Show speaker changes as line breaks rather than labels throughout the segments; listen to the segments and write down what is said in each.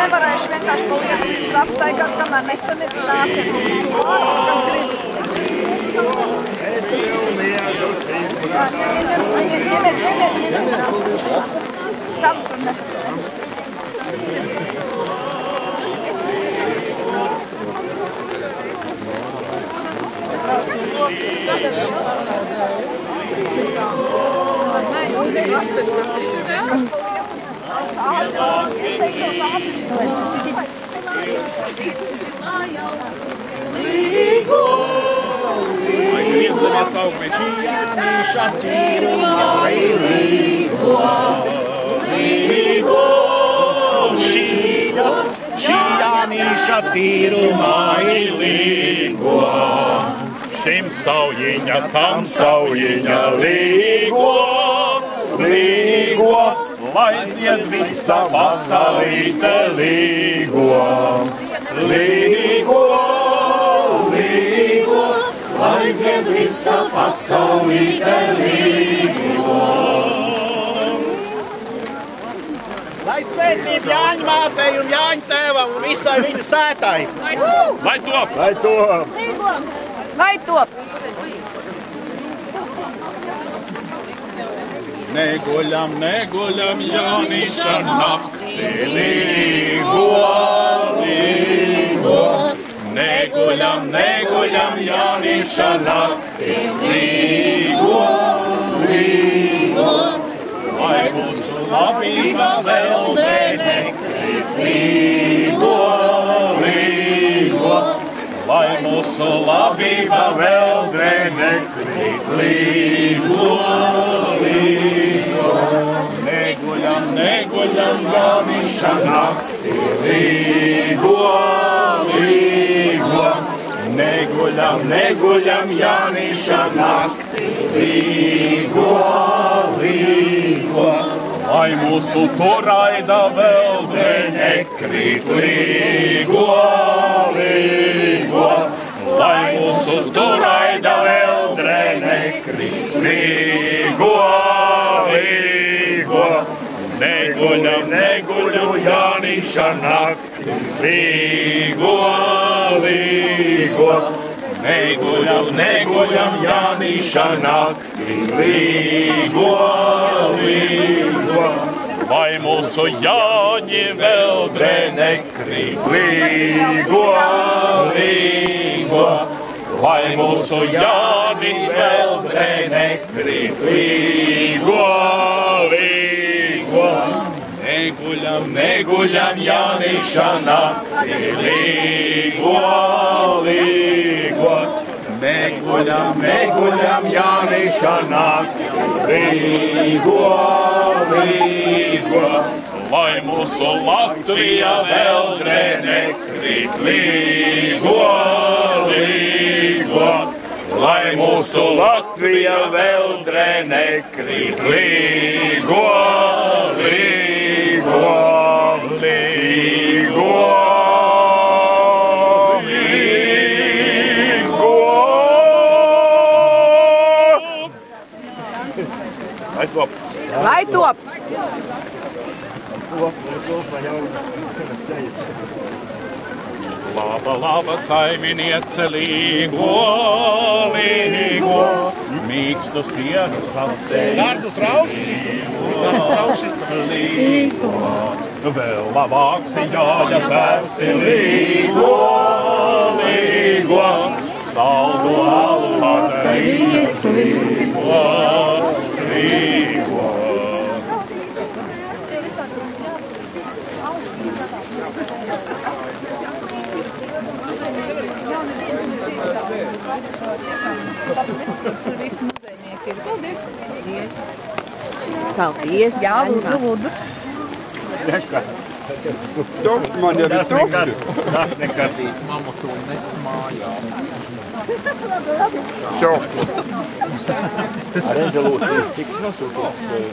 nevarēšu vienkārši pa lietu visus apstaigāt, kamēr nesamierināsiet un uz to ārā, kam gribu. Ņemiet. Tam tur ne.
Šim saujiņa, tam saujiņa līgo, lai zied visa pasaulīte līgo, lai zied visa pasaulīte līgo.
Lai svētība Jāņa mātei un Jāņa tēvam un visai viņa sētai.
Lai top!
Lai top!
Neguļam, Jāniša naktī līgo. Neguļam, Jāniša naktī līgo. Lai mūsu labība vēl nekrīt līgo. Lai mūsu labība vēl nekrīt līgo. Neguļam, Jāniša naktī līgo. Neguļam, Jāniša naktī līgo. Lai mūsu turaida vēl nekrīt līgo. Lai mūsu turaida vēl nekrīt līgo. Neguļam, Jāniša naktī līgo. Neguļam, Jāniša naktī līgo. Lai mūsu Jāņi vēl nekrīt līgo. Lai mūsu Jānis vēl nekrīt līgo. Neguļam, Jāniša naktī līgo. Neguļam, Jāniša naktī līgo. Lai mūsu Latvija vēl nekrīt līgo. Lai mūsu Latvija vēl nekrīt līgo.
Lai top!
Laba saiminiece līgo. Mīkstu sienu sasēju.
Dārgus raušis.
Līgo. Vēl labāks Jāņa pērsi līgo. Saldu alu padarīs līgo.
Tur visi muzejnieki ir.
Paldies.
Jā, lūdzu.
Man jau ir topti.
Nekatīt mammu to nes mājā.
Čau.
Arenze lūdzu, cik nosūtīs?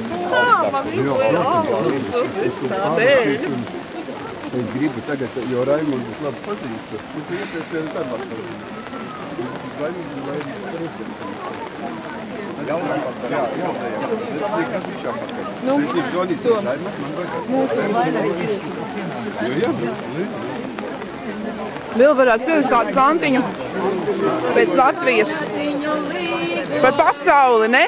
Tādēļ.
Es gribu tagad, jo Raimundu es labi pazīstu. Es iepriekšējos darbā. Raimundu
Vēl varētu pievies kādu kantiņu pēc Latvijas. Par pasauli, ne?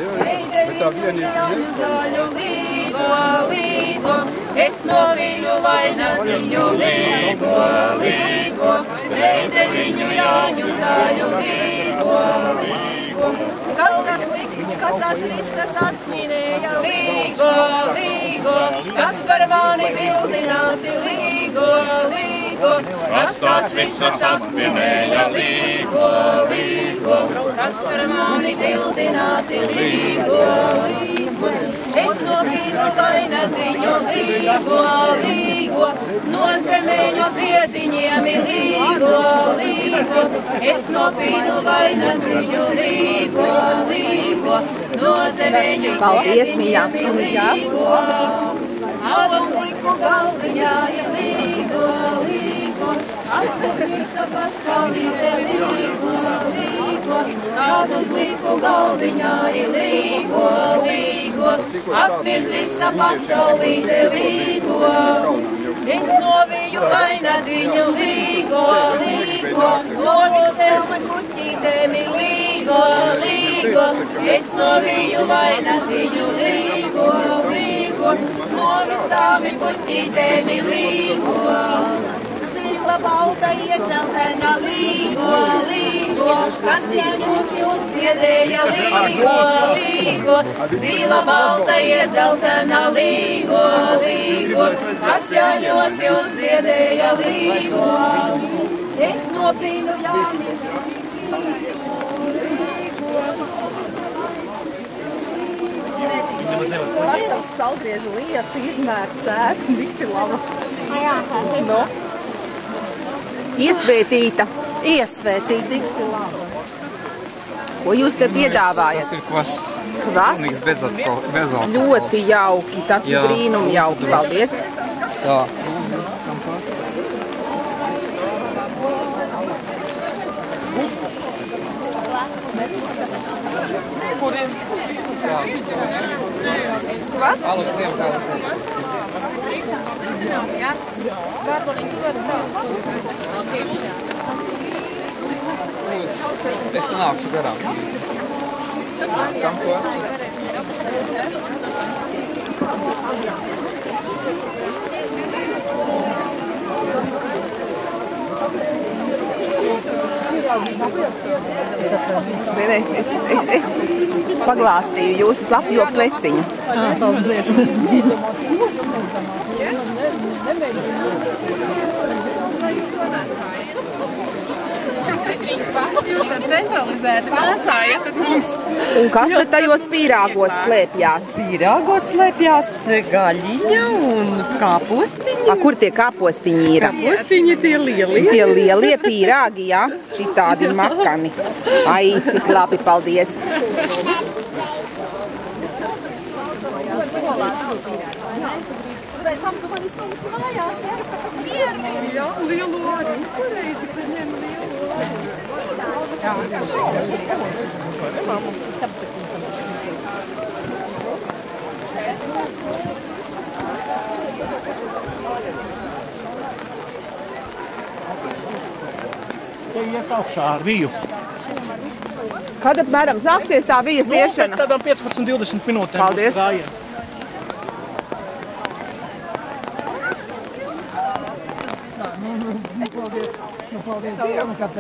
Es novīju vainadziņu līgo, līgo, reideļiņu Jāņu zaļu līgo, līgo. Kas tās visas atminēja līgo, līgo, kas var mani bildināti līgo, līgo. Kas tās visas atminēja līgo, līgo, kas var mani bildināti līgo, līgo. Es novīju vainadziņu līgo, līgo, no zemeņu dziediņiem līgo, līgo. Es novīju vainadziņu līgo, līgo, no zemeņu dziediņiem līgo. Alam liku galviņā līgo, līgo, atpēc visa pasaulīte līgo, līgo. Tādus liku galviņā līgo, līgo, atpēc visa pasaulīte līgo. Es novīju vainadziņu līgo, līgo, no visiem kuķītēm līgo, līgo. Es novīju vainadziņu līgo, līgo, no visām kuķītēm līgo. Zila balta iedzeltena līgo, līgo, kas Jāņos jūs ziedēja līgo, līgo. Zila balta iedzeltena līgo, līgo, kas Jāņos jūs ziedēja līgo. Es nopīnu Jāņus
Vasaras saldriežu lieta, izmērta sēta un dikti laba. No.
Iesvētīta.
Iesvētīta, dikti laba.
Ko jūs te piedāvājat?
Tas ir kvass.
Kvass?
Bezalkohols.
Ļoti jauki. Tas ir brīnum jauki. Paldies.
Jā.
Kur ir? Kvass?
Alus tiem kādas. Es te nākšu garām. Kam to
Es paglāstīju jūsu slapjo pleciņu.
Paldies.
Jūs tad centralizēti nesājat, tad mums...
Un kas tad tajos pīrāgos slēpjās?
Pīrāgos slēpjās gaļiņa un kāpostiņi.
Kur tie kāpostiņi ir?
Kāpostiņi tie lielie.
Tie lielie pīrāgi, jā? Šitādi makani. Ai, cik labi, paldies.
Jā, lielu arī. Pareizi, ka ņem lielu arī.
Te ies augšā ar viju.
Kad apmēram sāksies tā vijas iešana?
Pēc kādām 15-20 minūtēm.
Paldies.
Paldies.